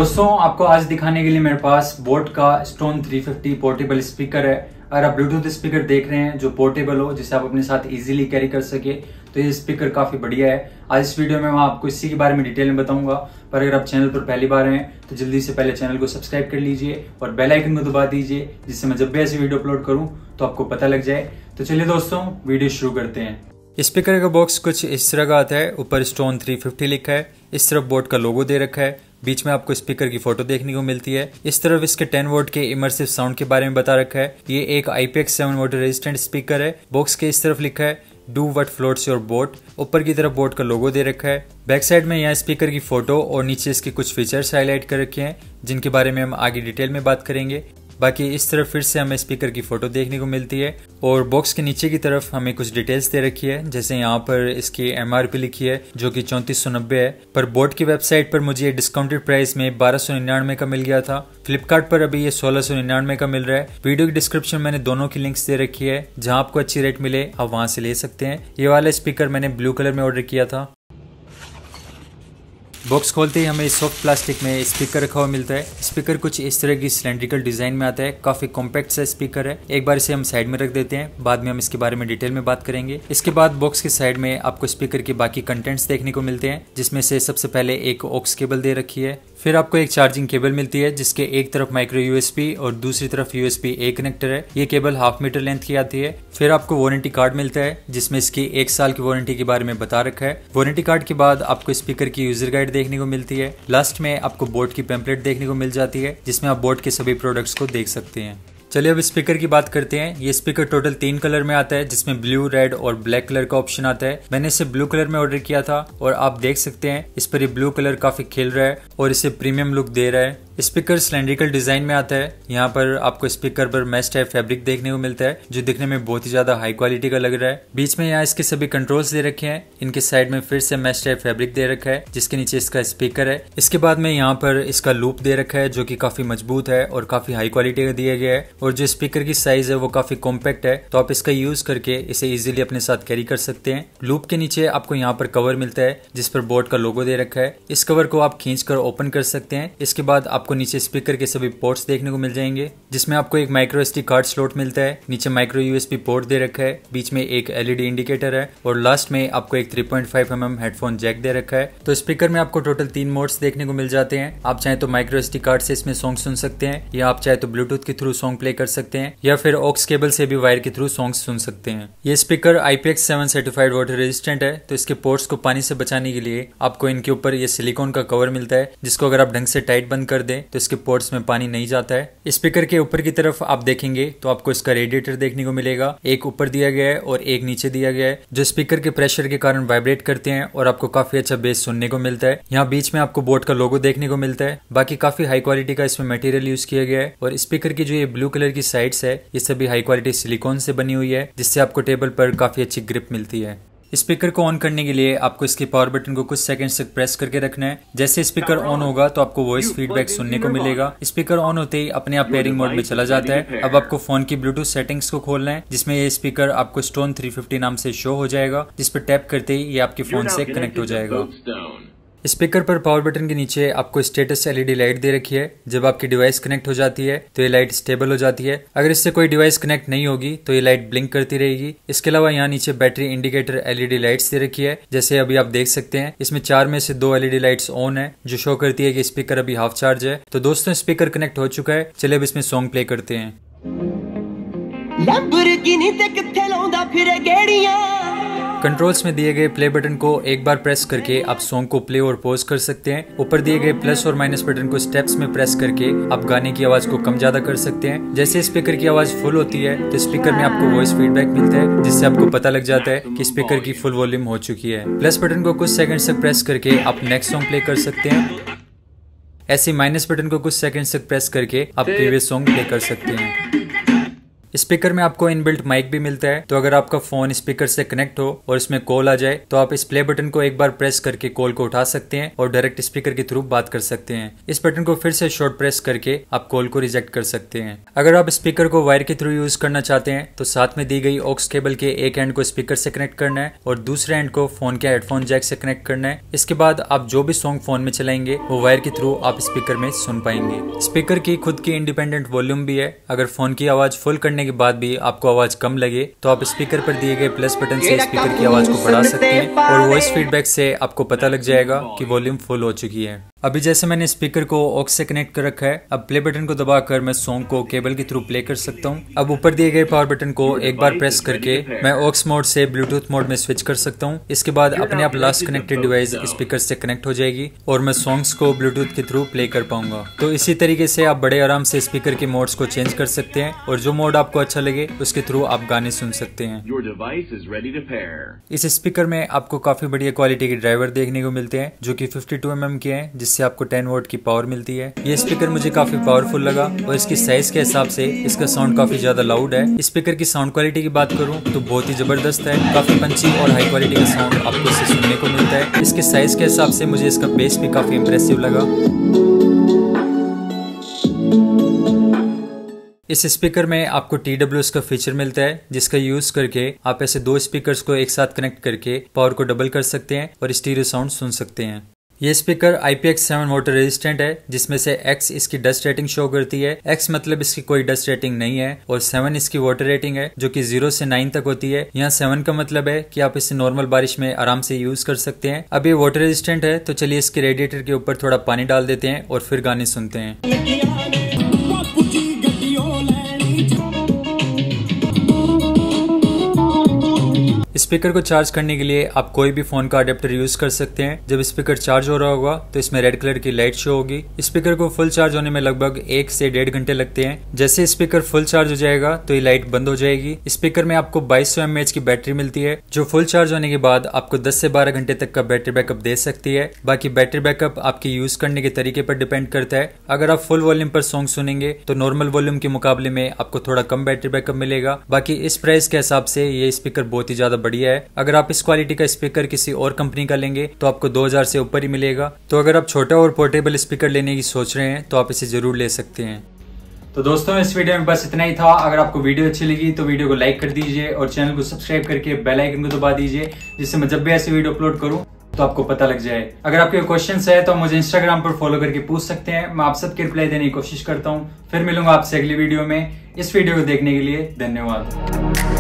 दोस्तों आपको आज दिखाने के लिए मेरे पास बोट का स्टोन 350 पोर्टेबल स्पीकर है। अगर आप ब्लूटूथ स्पीकर देख रहे हैं जो पोर्टेबल हो, जिसे आप अपने साथ इजीली कैरी कर सके, तो ये स्पीकर काफी बढ़िया है। आज इस वीडियो में मैं आपको इसी के बारे में डिटेल में बताऊंगा। पर अगर आप चैनल पर पहली बार हैं तो जल्दी से पहले चैनल को सब्सक्राइब कर लीजिए और बेल आइकन को दबा दीजिए, जिससे मैं जब भी ऐसी वीडियो अपलोड करूं तो आपको पता लग जाए। तो चलिए दोस्तों वीडियो शुरू करते हैं। स्पीकर का बॉक्स कुछ इस तरह का आता है। ऊपर स्टोन 350 लिखा है, इस तरफ बोट का लोगो दे रखा है, बीच में आपको स्पीकर की फोटो देखने को मिलती है। इस तरफ इसके 10 वोल्ट के इमर्सिव साउंड के बारे में बता रखा है। ये एक IPX7 वाटर रेजिस्टेंट स्पीकर है। बॉक्स के इस तरफ लिखा है do what floats your boat. ऊपर की तरफ बोट का लोगो दे रखा है। बैक साइड में यहाँ स्पीकर की फोटो और नीचे इसके कुछ फीचर्स हाईलाइट कर रखे हैं, जिनके बारे में हम आगे डिटेल में बात करेंगे। बाकी इस तरफ फिर से हमें स्पीकर की फोटो देखने को मिलती है और बॉक्स के नीचे की तरफ हमें कुछ डिटेल्स दे रखी है। जैसे यहाँ पर इसकी MRP लिखी है जो कि 3490 है, पर बोट की वेबसाइट पर मुझे ये डिस्काउंटेड प्राइस में 1299 का मिल गया था। फ्लिपकार्ट पर अभी ये 1699 का मिल रहा है। वीडियो की डिस्क्रिप्शन में मैंने दोनों की लिंक्स दे रखी है, जहाँ आपको अच्छी रेट मिले आप वहाँ से ले सकते हैं। ये वाला स्पीकर मैंने ब्लू कलर में ऑर्डर किया था। बॉक्स खोलते ही हमें सॉफ्ट प्लास्टिक में स्पीकर रखा हुआ मिलता है। स्पीकर कुछ इस तरह की सिलेंड्रिकल डिजाइन में आता है। काफी कॉम्पैक्ट सा स्पीकर है। एक बार इसे हम साइड में रख देते हैं, बाद में हम इसके बारे में डिटेल में बात करेंगे। इसके बाद बॉक्स के साइड में आपको स्पीकर के बाकी कंटेंट्स देखने को मिलते हैं, जिसमें से सबसे पहले एक ऑक्स केबल दे रखी है। फिर आपको एक चार्जिंग केबल मिलती है, जिसके एक तरफ माइक्रो USB और दूसरी तरफ USB-A कनेक्टर है। ये केबल 1/2 मीटर लेंथ की आती है। फिर आपको वारंटी कार्ड मिलता है, जिसमें इसकी 1 साल की वारंटी के बारे में बता रखा है। वारंटी कार्ड के बाद आपको स्पीकर की यूजर गाइड देखने को मिलती है। लास्ट में आपको बोट की पैम्पलेट देखने को मिल जाती है, जिसमें आप बोट के सभी प्रोडक्ट्स को देख सकते हैं। चलिए अब स्पीकर की बात करते हैं। ये स्पीकर टोटल 3 कलर में आता है, जिसमें ब्लू, रेड और ब्लैक कलर का ऑप्शन आता है। मैंने इसे ब्लू कलर में ऑर्डर किया था और आप देख सकते हैं इस पर ये ब्लू कलर काफी खिल रहा है और इसे प्रीमियम लुक दे रहा है। स्पीकर सिलेंड्रिकल डिजाइन में आता है। यहाँ पर आपको स्पीकर पर मैश टाइप फैब्रिक देखने को मिलता है, जो दिखने में बहुत ही ज्यादा हाई क्वालिटी का लग रहा है। बीच में यहाँ इसके सभी कंट्रोल्स दे रखे हैं। इनके साइड में फिर से मैश टाइप फैब्रिक दे रखा है, जिसके नीचे इसका स्पीकर है। इसके बाद में यहाँ पर इसका लूप दे रखा है, जो कि काफी मजबूत है और काफी हाई क्वालिटी का दिया गया है। और जो स्पीकर की साइज है वो काफी कॉम्पैक्ट है, तो आप इसका यूज करके इसे इजीली अपने साथ कैरी कर सकते हैं। लूप के नीचे आपको यहाँ पर कवर मिलता है, जिस पर बोट का लोगो दे रखा है। इस कवर को आप खींच कर ओपन कर सकते हैं। इसके बाद आपको नीचे स्पीकर के सभी पोर्ट्स देखने को मिल जाएंगे, जिसमें आपको एक माइक्रो SD कार्ड स्लॉट मिलता है। नीचे माइक्रो USB पोर्ट दे रखा है, बीच में एक LED इंडिकेटर है और लास्ट में आपको एक 3.5 mm हेडफोन जैक दे रखा है। तो स्पीकर में आपको टोटल 3 मोड्स देखने को मिल जाते हैं। आप चाहे तो माइक्रो SD कार्ड से इसमें सॉन्ग सुन सकते हैं, या आप चाहे तो ब्लूटूथ के थ्रू सॉन्ग प्ले कर सकते हैं, या फिर ऑक्स केबल से भी वायर के थ्रू सॉन्ग सुन सकते हैं। ये speaker IPX7 certified water resistant है, तो इसके पोर्ट्स को पानी से बचाने के लिए आपको इनके ऊपर ये सिलिकॉन का कवर मिलता है, जिसको अगर आप ढंग से टाइट बंद कर दें तो इसके पोर्ट्स में पानी नहीं जाता है। स्पीकर के ऊपर की तरफ आप देखेंगे तो आपको इसका रेडिएटर देखने को मिलेगा। एक ऊपर दिया गया है और एक नीचे दिया गया है, जो स्पीकर के प्रेशर के कारण वाइब्रेट करते हैं और आपको काफी अच्छा बेस सुनने को मिलता है। यहाँ बीच में आपको बोट का लोगो देखने को मिलता है। बाकी काफी हाई क्वालिटी का इसमें मटेरियल यूज किया गया है और स्पीकर की जो ये ब्लू कलर की साइड्स है ये सभी हाई क्वालिटी सिलिकॉन से बनी हुई है, जिससे आपको टेबल पर काफी अच्छी ग्रिप मिलती है। स्पीकर को ऑन करने के लिए आपको इसके पावर बटन को कुछ सेकंड्स तक प्रेस करके रखना है। जैसे स्पीकर ऑन होगा तो आपको वॉइस फीडबैक सुनने को मिलेगा। स्पीकर ऑन होते ही अपने आप पेयरिंग मोड में चला जाता है। अब आपको फोन की ब्लूटूथ सेटिंग्स को खोलना है, जिसमें ये स्पीकर आपको स्टोन 350 नाम से शो हो जाएगा, जिस पर टैप करते ही ये आपके फोन से कनेक्ट हो जाएगा। स्पीकर पर पावर बटन के नीचे आपको स्टेटस LED लाइट दे रखी है। जब आपकी डिवाइस कनेक्ट हो जाती है तो ये लाइट स्टेबल हो जाती है। अगर इससे कोई डिवाइस कनेक्ट नहीं होगी तो ये लाइट ब्लिंक करती रहेगी। इसके अलावा यहाँ नीचे बैटरी इंडिकेटर LED लाइट्स दे रखी है। जैसे अभी आप देख सकते हैं इसमें 4 में से 2 LED लाइट्स ऑन है, जो शो करती है कि स्पीकर अभी हाफ चार्ज है। तो दोस्तों स्पीकर कनेक्ट हो चुका है। चलिए अब इसमें सॉन्ग प्ले करते हैं। कंट्रोल्स में दिए गए प्ले बटन को एक बार प्रेस करके आप सॉन्ग को प्ले और पॉज कर सकते हैं। ऊपर दिए गए प्लस और माइनस बटन को स्टेप्स में प्रेस करके आप गाने की आवाज को कम ज्यादा कर सकते हैं। जैसे स्पीकर की आवाज फुल होती है तो स्पीकर में आपको वॉइस फीडबैक मिलता है, जिससे आपको पता लग जाता है कि स्पीकर की फुल वॉल्यूम हो चुकी है। प्लस बटन को कुछ सेकंड्स तक प्रेस करके आप नेक्स्ट सॉन्ग प्ले कर सकते हैं। ऐसे माइनस बटन को कुछ सेकंड्स तक प्रेस करके आप प्रीवियस सॉन्ग प्ले कर सकते हैं। स्पीकर में आपको इनबिल्ट माइक भी मिलता है, तो अगर आपका फोन स्पीकर से कनेक्ट हो और इसमें कॉल आ जाए तो आप इस प्ले बटन को एक बार प्रेस करके कॉल को उठा सकते हैं और डायरेक्ट स्पीकर के थ्रू बात कर सकते हैं। इस बटन को फिर से शॉर्ट प्रेस करके आप कॉल को रिजेक्ट कर सकते हैं। अगर आप स्पीकर को वायर के थ्रू यूज करना चाहते हैं तो साथ में दी गई ऑक्स केबल के एक एंड को स्पीकर से कनेक्ट करना है और दूसरे एंड को फोन के हेडफोन जैक से कनेक्ट करना है। इसके बाद आप जो भी सॉन्ग फोन में चलाएंगे वो वायर के थ्रू आप स्पीकर में सुन पाएंगे। स्पीकर की खुद की इंडिपेंडेंट वॉल्यूम भी है। अगर फोन की आवाज फुल करने के बाद भी आपको आवाज कम लगे तो आप स्पीकर पर दिए गए प्लस बटन से स्पीकर की आवाज को बढ़ा सकते हैं और वॉइस फीडबैक से आपको पता लग जाएगा कि वॉल्यूम फुल हो चुकी है। अभी जैसे मैंने स्पीकर को ऑक्स से कनेक्ट कर रखा है, अब प्ले बटन को दबाकर मैं सॉन्ग को केबल के थ्रू प्ले कर सकता हूँ। अब ऊपर दिए गए पावर बटन को एक बार प्रेस करके मैं ऑक्स मोड से ब्लूटूथ मोड में स्विच कर सकता हूँ। इसके बाद अपने आप लास्ट कनेक्टेड डिवाइस स्पीकर से कनेक्ट हो जाएगी और मैं सॉन्ग्स को ब्लूटूथ के थ्रू प्ले कर पाऊंगा। तो इसी तरीके से आप बड़े आराम से स्पीकर के मोड्स को चेंज कर सकते हैं और जो मोड आपको अच्छा लगे उसके थ्रू आप गाने सुन सकते हैं। इस स्पीकर में आपको काफी बढ़िया क्वालिटी के ड्राइवर देखने को मिलते हैं जो कि 52 mm के हैं, जिससे आपको 10 वोल्ट की पावर मिलती है। ये स्पीकर मुझे काफी पावरफुल लगा और इसकी साइज के हिसाब से इसका साउंड काफी ज्यादा लाउड है। स्पीकर की साउंड क्वालिटी की बात करूं तो बहुत ही जबरदस्त है, काफी पंची और हाई क्वालिटी का साउंड आपको इससे सुनने को मिलता है। इसके साइज के हिसाब से मुझे इसका बेस भी काफी इंप्रेसिव लगा। इस स्पीकर में आपको TWS का फीचर मिलता है, जिसका यूज करके आप ऐसे दो स्पीकर्स को एक साथ कनेक्ट करके पावर को डबल कर सकते हैं और स्टीरियो साउंड सुन सकते हैं। ये स्पीकर IPX7 वाटर रेजिस्टेंट है, जिसमें से X इसकी डस्ट रेटिंग शो करती है। X मतलब इसकी कोई डस्ट रेटिंग नहीं है और 7 इसकी वाटर रेटिंग है जो कि 0 से 9 तक होती है। यहाँ 7 का मतलब है कि आप इसे नॉर्मल बारिश में आराम से यूज कर सकते हैं। अब ये वाटर रेजिस्टेंट है तो चलिए इसके रेडिएटर के ऊपर थोड़ा पानी डाल देते हैं और फिर गाने सुनते हैं। स्पीकर को चार्ज करने के लिए आप कोई भी फोन का अडेप्टर यूज कर सकते हैं। जब स्पीकर चार्ज हो रहा होगा तो इसमें रेड कलर की लाइट शो होगी। स्पीकर को फुल चार्ज होने में लगभग 1 से 1.5 घंटे लगते हैं। जैसे स्पीकर फुल चार्ज हो जाएगा तो ये लाइट बंद हो जाएगी। स्पीकर में आपको 2200 mAh की बैटरी मिलती है जो फुल चार्ज होने के बाद आपको 10 से 12 घंटे तक का बैटरी बैकअप दे सकती है। बाकी बैटरी बैकअप आपके यूज करने के तरीके पर डिपेंड करता है। अगर आप फुल वॉल्यूम पर सॉन्ग सुनेंगे तो नॉर्मल वॉल्यूम के मुकाबले में आपको थोड़ा कम बैटरी बैकअप मिलेगा। बाकी इस प्राइस के हिसाब से ये स्पीकर बहुत ही ज्यादा बढ़िया है। अगर आप इस क्वालिटी का स्पीकर किसी और कंपनी का लेंगे तो आपको 2000 से ऊपर ही मिलेगा। तो अगर आप छोटा और पोर्टेबल स्पीकर लेने की सोच रहे हैं तो आप इसे जरूर ले सकते हैं। तो दोस्तों इस वीडियो में बस इतना ही था। अगर आपको वीडियो अच्छी लगी तो वीडियो को लाइक कर दीजिए और चैनल को सब्सक्राइब करके बेल आइकन को दबा दीजिए, जिससे मैं जब भी ऐसी वीडियो अपलोड करूं तो आपको पता लग जाए। अगर आपके क्वेश्चंस है तो मुझे इंस्टाग्राम पर फॉलो करके पूछ सकते हैं, मैं आप सबके रिप्लाई देने की कोशिश करता हूं। फिर मिलूंगा आपसे अगली वीडियो में। इस वीडियो को देखने के लिए धन्यवाद।